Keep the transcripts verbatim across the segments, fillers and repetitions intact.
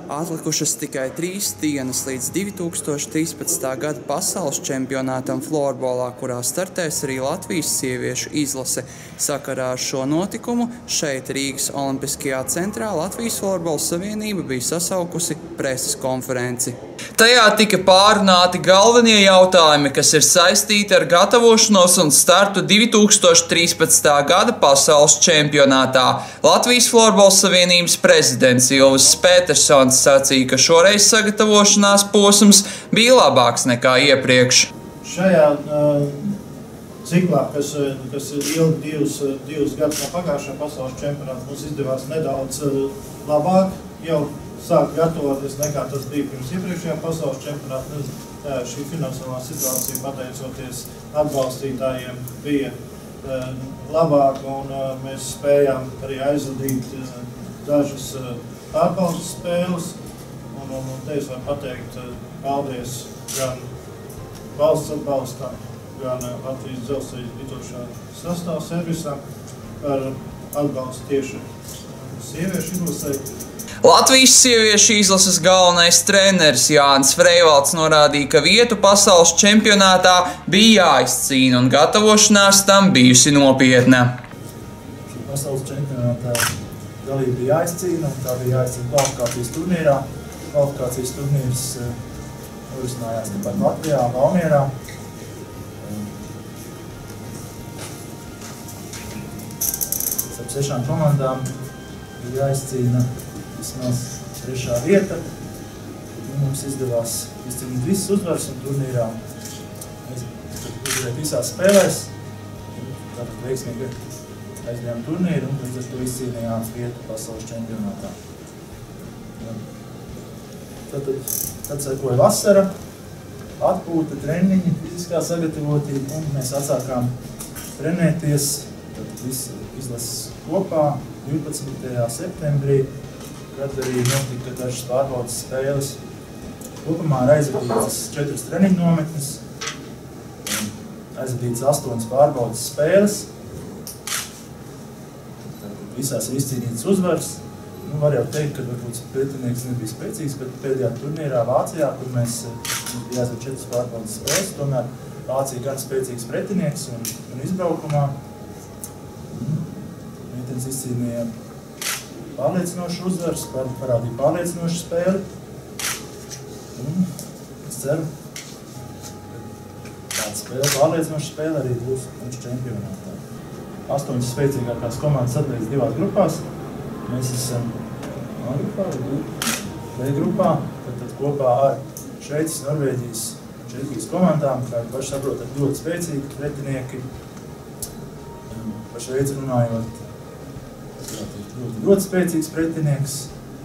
Atlikušas tikai trīs dienas līdz divi tūkstoši trīspadsmitā gada pasaules čempionātam florbolā, kurā startēs arī Latvijas sieviešu izlase. Sakarā ar šo notikumu šeit Rīgas Olimpiskajā centrā Latvijas Florbola savienība bija sasaukusi preses konferenci. Tajā tika pārunāti galvenie jautājumi, kas ir saistīti ar gatavošanos un startu divi tūkstoši trīspadsmitā gada pasaules čempionātā. Latvijas Florbola savienības prezidents Ilvis Petersons sacīja, ka šoreiz sagatavošanās posms bija labāks nekā iepriekš. Šajā uh, ciklā, kas, kas ir ilgi divus, divus gadus no pagājušā pasaules čempionāta, mums izdevās nedaudz uh, labāk jau sāk gatavoties nekā tas bija pirms iepriekšējā pasaules čempionāta. Tā, šī finansiālā situācija, pateicoties atbalstītājiem, bija uh, labāka, un uh, mēs spējām arī aizvadīt uh, dažas uh, pārbaudas spēles. Un, un, un te es varu pateikt uh, paldies gan valsts atbalstam, gan uh, Latvijas dzelzceļa lietošā sastāv servisam par atbalstu tieši sieviešu izlasei. Latvijas sieviešu izlases galvenais treneris Jānis Freivalds norādīja, ka vietu pasaules čempionātā bija jāizcīna un gatavošanās tam bijusi nopietna. Šī pasaules čempionātā dalība bija jāizcīna, un tā bija jāizcīna kvalifikācijas turnīrā. Kvalifikācijas turnīrs norisinājās tepat Latvijā, Valmierā. Starp sešām komandām bija jāizcīna vismaz trešā vieta. Mums izdevās izcīnīt visas uzvaras un turnīrā. Mēs uzvarējām visās spēlēs. Tātad veiksmīgi aizdevām turnīru un līdz ar to izcīnījām vietu pasaules čempionātā. Tātad, tad sekoja vasara, atpūta, treniņi, fiziskā sagatavotība, un mēs atsākām trenēties. Tad viss izlases kopā divpadsmitajā septembrī, kad arī notika dažas pārbaudas spēles. Kopumā ir aizvadītas četras treniņu nometnes, aizvadītas astoņas pārbaudas spēles. Tad visās ir izcīnītas uzvaras. Nu, var jau teikt, ka varbūt pretinieks nebija spēcīgs, bet pēdējā turnīrā Vācijā, kur mēs jāsver četras pārbaudas spēles, tomēr Vācija gan spēcīgs pretinieks un, un izbraukumā. Meitenes izcīnīja pārliecinošu uzvaras, par, parādīja pārliecinošu spēli. Un es ceru, ka tāda spēle, pārliecinoša spēle arī būs mūsu čempionātā. Astoņas spēcīgākās komandas sadalīts divās grupās. Mēs esam A grupā, B grupā, tad, tad kopā ar Šveices, Norvēģijas un Čehijas komandām, kā paši saprotat, ļoti spēcīgi pretinieki. Par Šveici runājot, ļoti, ļoti spēcīgs pretinieks,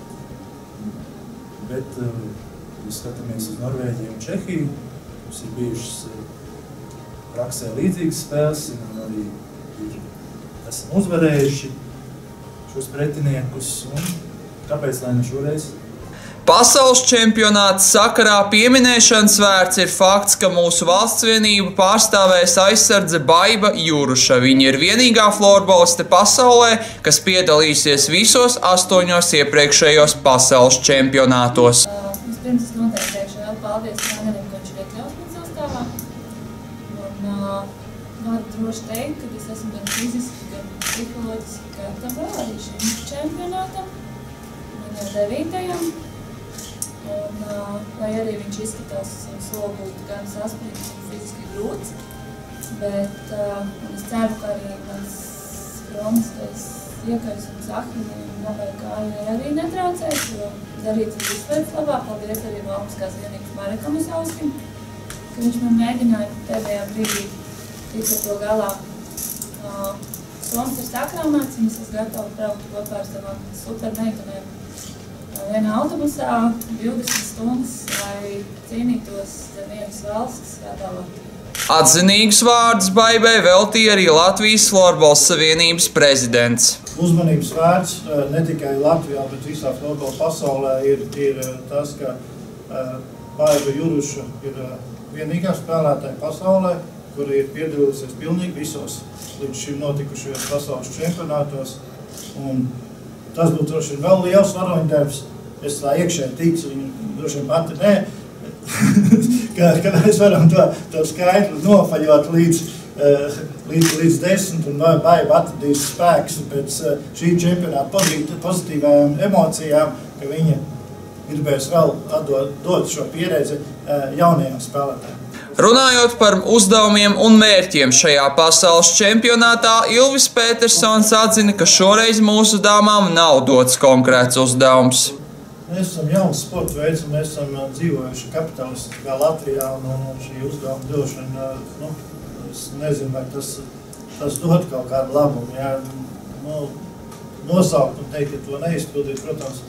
bet, ja skatāmies uz Norvēģiju un Čehiju, mums ir bijušas praksē līdzīgas spēles, un arī esam uzvarējuši šos pretiniekus, un kāpēc lai ne šoreiz? Pasaules čempionāta sakarā pieminēšanas vērts ir fakts, ka mūsu valsts vienību pārstāvēs aizsardze Baiba Juruša. Viņa ir vienīgā florboliste pasaulē, kas piedalīsies visos astoņos iepriekšējos pasaules čempionātos. Vispirms es noteikti teikšu vēl paldies trenerim, ka viņš ir iekļauts man sastāvā. Un uh, varu droši teikt, ka es esmu gan fiziski, gan psiholoģiski gatava arī šim čempionātam, viņa devītajam. Un, uh, lai arī viņš izskatās soli būtu gan saspringts un fiziski grūts, bet uh, es ceru, ka arī mans kroniskais iekais un sakni un labai kāja arī netraucēs, jo darīts ir vispēc labāk. Paldies arī no Olimpiskās vienības Marekam Uzauskim, ka viņš man mēģināja pēdējā brīdī tikt ar to galā. Uh, Soms ir sakrāmēts, un es esmu gatava braukt kopā ar savām super meitenēm vienā autobusā divdesmit stundas, lai cīnītos zem vienas valsts svētā Latvijā. Atzinīgus vārdus Baibai veltīja arī Latvijas Florbola savienības prezidents. Uzmanības vērts ne tikai Latvijā, bet visā florbola pasaulē ir, ir tas, ka Baiba Juruša ir vienīgā spēlētāja pasaulē, kura ir piedalījusies pilnīgi visos līdz šim notikušajos pasaules čempionātos. Un tas būtu droši vēl liels varoņdarbs, es tā iekšēji ticu, viņi droši vien pati nē, ka, ka mēs varam to, to skaitli nofaļot līdz, līdz, līdz desmit un Baiba atradīs spēks pēc šī čempionāta pozitīvajām emocijām, ka viņa gribēs vēl atdot, dot šo pieredzi jaunajiem spēlētājiem. Runājot par uzdevumiem un mērķiem šajā pasaules čempionātā, Ilvis Petersons atzina, ka šoreiz mūsu dāmām nav dots konkrēts uzdevums. Mēs esam jauns sporta veids, un mēs esam dzīvojuši kapitalistiskā Latvijā, un, un šī uzdevuma došana, nu, es nezinu, vai tas, tas dod kaut kādu labumu. Jā, nu, nosaukt un teikt, ja to neizpildīt, protams,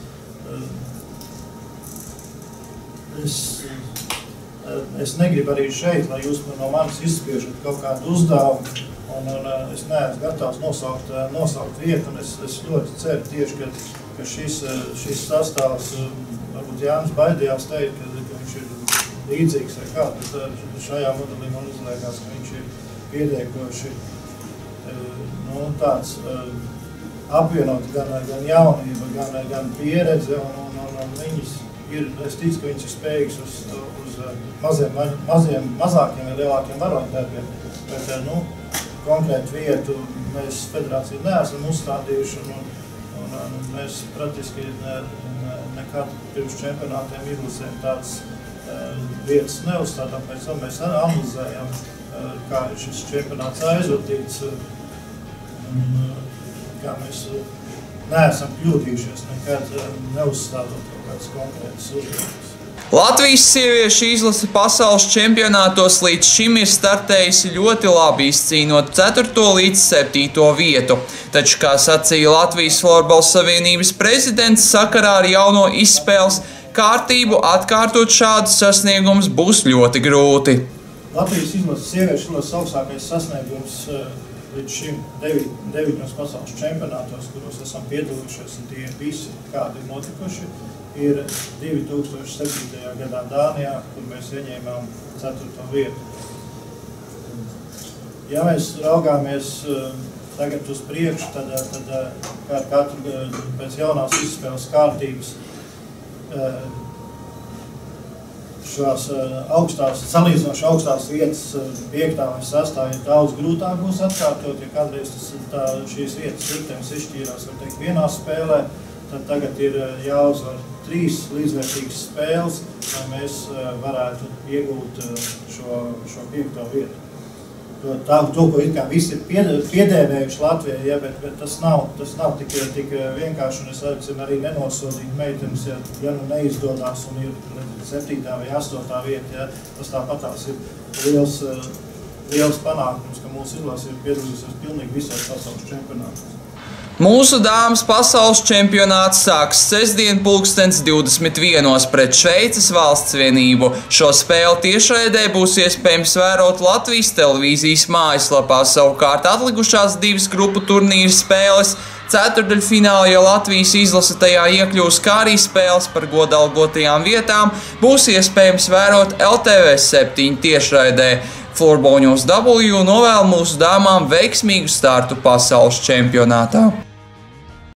es... Es negribu arī šeit, lai jūs no manis izspiežat kaut kādu uzdevumu, un, un es neesmu gatavs nosaukt, nosaukt vietu, un es, es ļoti ceru tieši, ka, ka šis, šis sastāvs, varbūt Jānis baidījās teikt, ka, ka viņš ir līdzīgs vai kā, bet šajā modelī man izliekās, ka viņš ir pietiekoši nu, tāds apvienot gan, gan jaunība, gan, gan pieredze, un, un, un, un viņas ir, es ticu, ka viņš ir spējīgs uz, uz maziem, maziem, mazākiem vai lielākiem varoņdarbiem, bet, nu, konkrētu vietu mēs federāciju neesam uzstādījuši, un, un, un mēs praktiski ne, ne, nekad pirms čempionātiem izlasēm tādas uh, vietas neuzstādām, pēc tam mēs analizējam, uh, kā šis čempionāts aizvadīts, un uh, kā mēs uh, neesam kļūdījušies nekad uh, neuzstādot kaut kāds konkrētas uzdevumus. Latvijas sieviešu izlase pasaules čempionātos līdz šim ir startējusi ļoti labi, izcīnot ceturto līdz septīto vietu. Taču, kā sacīja Latvijas Florbola savienības prezidents, sakarā ar jauno izspēles kārtību atkārtot šādus sasniegumus būs ļoti grūti. Latvijas izlases sieviešu izlases augstākais sasniegums līdz šim deviņos pasaules čempionātos, kuros esam piedalījušies, un tie visi, kādi ir notikuši, ir divi tūkstoši septītajā gadā Dānijā, kur mēs ieņēmām ceturto vietu. Ja mēs raugāmies tagad uz priekšu, tad, tad kā katru pēc jaunās izspēles kārtības šās augstās, salīdzinoši augstās vietas piektā vai sastā ir daudz grūtāk būs atkārtot, ja kādreiz tas, tā, šīs vietas ritenis izšķīrās, var teikt, vienā spēlē, tad tagad ir jāuzvar trīs līdzvērtīgas spēles, lai mēs varētu iegūt šo, šo piekto vietu. To, tā, to, ko it kā visi ir piedēvējuši Latvijai, ja, bet, bet tas nav, tas nav tik, tik vienkārši, un es aicinu arī nenosodīt meitenes, ja, ja nu neizdodas un ir septītā vai astotā vieta, ja, tas tāpatās ir liels, liels panākums, ka mūsu izlase ir piedalījusies pilnīgi visos pasaules čempionātos. Mūsu dāmas pasaules čempionāts sāks sestdien pulkstens divdesmit vienos pret Šveices valsts vienību. Šo spēli tiešraidē būs iespējams vērot Latvijas televīzijas mājaslapā. Savukārt atlikušās divas grupu turnīra spēles ceturdaļfinālā, ja Latvijas izlase tajā iekļūs, kā arī spēles par godalgotajām vietām, būs iespējams vērot L T V septiņi tiešraidē. Florbola News W novēl mūsu dāmām veiksmīgu startu pasaules čempionātā.